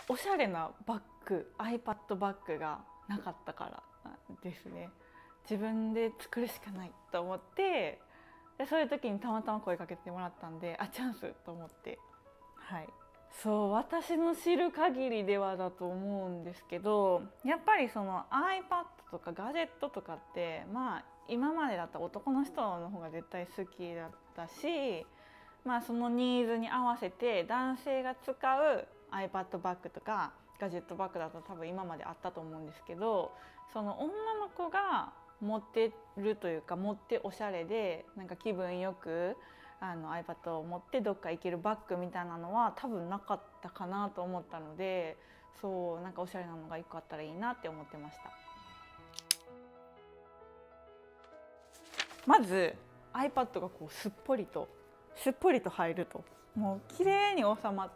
おしゃれなバッグ iPad バッグがなかったからですね。自分で作るしかないと思って、でそういう時にたまたま声かけてもらったんで、チャンスと思って、はい、そう私の知る限りではだと思うんですけど、やっぱりその iPad とかガジェットとかって今までだったら男の人の方が絶対好きだったし、そのニーズに合わせて男性が使う iPad バッグとかガジェットバッグだと多分今まであったと思うんですけど、その女の子が持ってるというか、持っておしゃれでなんか気分よくiPad を持ってどっか行けるバッグみたいなのは多分なかったかなと思ったので、そうなんかおしゃれなのが1個あったらいいなって思ってました。まず iPad がこうすっぽりと入ると、もう綺麗に収まって、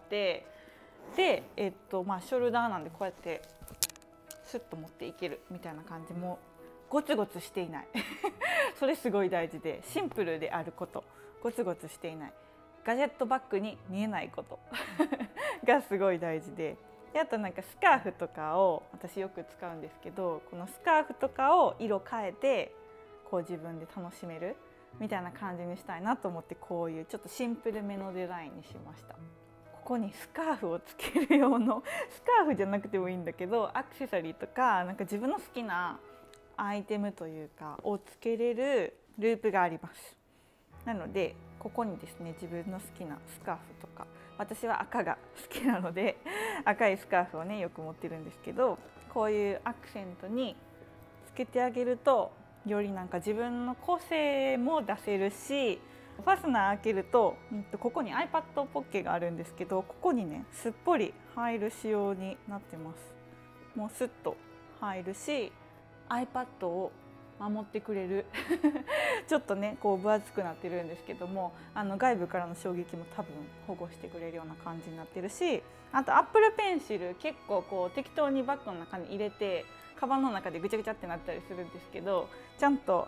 でショルダーなんでこうやってスッと持っていけるみたいな感じ、もゴツゴツしていないそれすごい大事で、シンプルであること、ゴツゴツしていない、ガジェットバッグに見えないことがすごい大事で、あとなんかスカーフとかを私よく使うんですけど、このスカーフとかを色変えてこう自分で楽しめるみたいな感じにしたいなと思って、こういうちょっとシンプルめのデザインにしました。ここにスカーフをつける用のスカーフじゃなくてもいいんだけど、アクセサリーとかなんか自分の好きなアイテムというかをつけれるループがあります。なのでここにですね、自分の好きなスカーフとか、私は赤が好きなので赤いスカーフをねよく持ってるんですけど、こういうアクセントにつけてあげるとよりなんか自分の個性も出せるし、ファスナー開けると、ここに iPad ポッケがあるんですけど、ここにねすっぽり入る仕様になってます。もうスッと入るし iPad を守ってくれるちょっとねこう分厚くなってるんですけども、外部からの衝撃も多分保護してくれるような感じになってるし、あと Apple Pencil 結構こう適当にバッグの中に入れてカバンの中でぐちゃぐちゃってなったりするんですけど、ちゃんと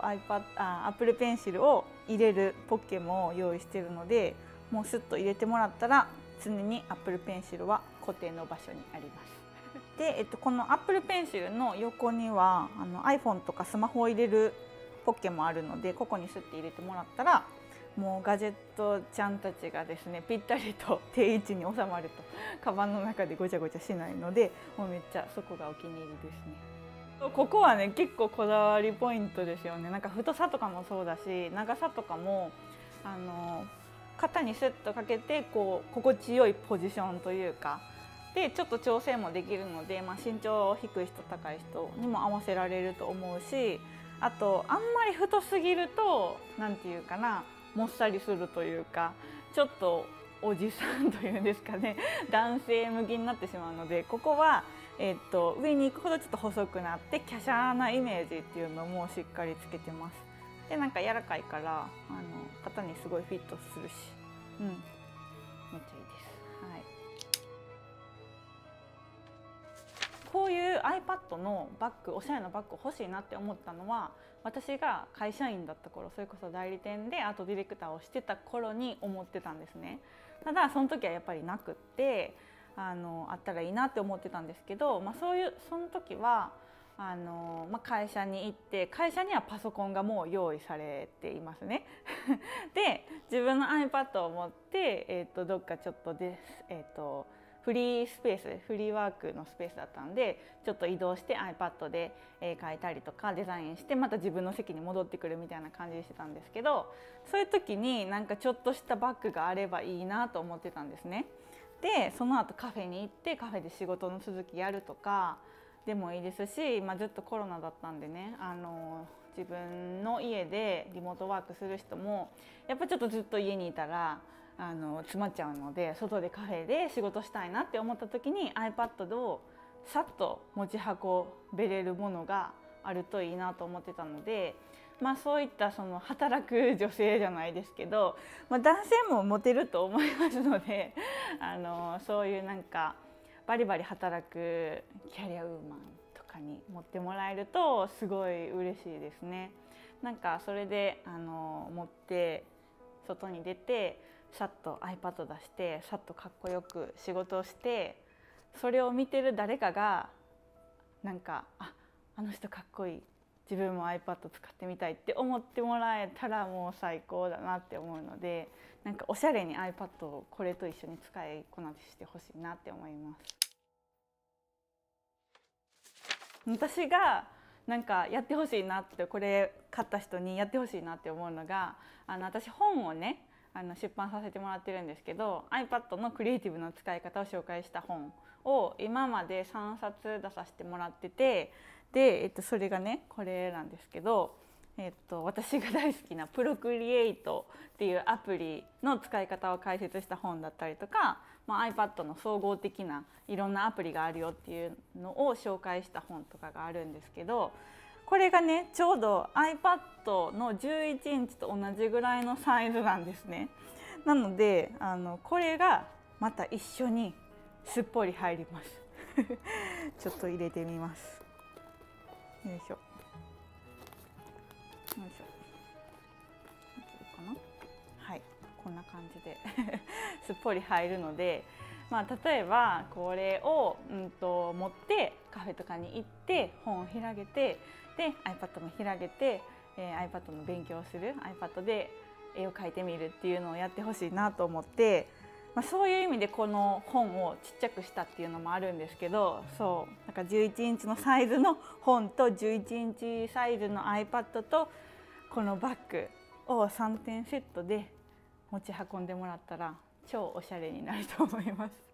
Apple Pencil を入れるポッケも用意してるので、もうスッと入れてもらったら常に Apple Pencil は固定の場所にあります。で、この Apple Pencil の横にはiPhone とかスマホを入れるポッケもあるので、ここにスッて入れてもらったらもうガジェットちゃんたちがですねぴったりと定位置に収まると、カバンの中でごちゃごちゃしないので、もうめっちゃそこがお気に入りですね。ここはね結構こだわりポイントですよね。なんか太さとかもそうだし、長さとかも肩にスッとかけてこう心地よいポジションというかでちょっと調整もできるので、身長低い人高い人にも合わせられると思うし、あとあんまり太すぎるとなんていうかな、もっさりするというか、ちょっとおじさんというんですかね男性向きになってしまうので、ここは、上に行くほどちょっと細くなって華奢なイメージっていうのもしっかりつけてます。でなんか柔らかいから肩にすごいフィットするし、めっちゃいいです。はい、こういう iPad のバッグ、おしゃれなバッグ欲しいなって思ったのは、私が会社員だった頃、それこそ代理店でアートディレクターをしてた頃に思ってたんですね。ただその時はやっぱりなくって、あったらいいなって思ってたんですけど、その時は会社に行って、会社にはパソコンがもう用意されていますねで自分の iPad を持って、どっかちょっとで、フリーワークのスペースだったんで、ちょっと移動して iPad で絵描いたりとかデザインして、また自分の席に戻ってくるみたいな感じでしてたんですけど、そういう時になんかちょっとしたバッグがあればいいなと思ってたんですね。でその後カフェに行ってカフェで仕事の続きやるとかでもいいですし、ずっとコロナだったんでね、自分の家でリモートワークする人もやっぱちょっとずっと家にいたら詰まっちゃうので、外でカフェで仕事したいなって思った時に iPad をさっと持ち運べれるものがあるといいなと思ってたので、そういったその働く女性じゃないですけど、男性もモテると思いますのでそういうなんかバリバリ働くキャリアウーマンとかに持ってもらえるとすごい嬉しいですね。なんかそれで持って外に出てさっと iPad 出してさっとかっこよく仕事をして、 それを見てる誰かがなんかあの人かっこいい、自分も iPad 使ってみたいって思ってもらえたらもう最高だなって思うので、なんかおしゃれに iPad をこれと一緒に使いこなしてほしいなって思います。私がなんかやってほしいなって、これ買った人にやってほしいなって思うのが、私本をね出版させてもらってるんですけど、 iPad のクリエイティブな使い方を紹介した本を今まで3冊出させてもらってて、で、それがねこれなんですけど、私が大好きなプロクリエイトっていうアプリの使い方を解説した本だったりとか、iPad の総合的ないろんなアプリがあるよっていうのを紹介した本とかがあるんですけど、これがねちょうど iPad の11インチと同じぐらいのサイズなんですね。なのでこれがまた一緒にすっぽり入りますちょっと入れてみます。よいしょよいしょ、いけるかな。はい、こんな感じですっぽり入るので、例えばこれを、持ってカフェとかに行って本を開けて、で iPad も開けて、iPad の勉強をする、 iPad で絵を描いてみるっていうのをやってほしいなと思って、そういう意味でこの本をちっちゃくしたっていうのもあるんですけど、そうなんか11インチのサイズの本と11インチサイズの iPad とこのバッグを3点セットで持ち運んでもらったら超おしゃれになると思います。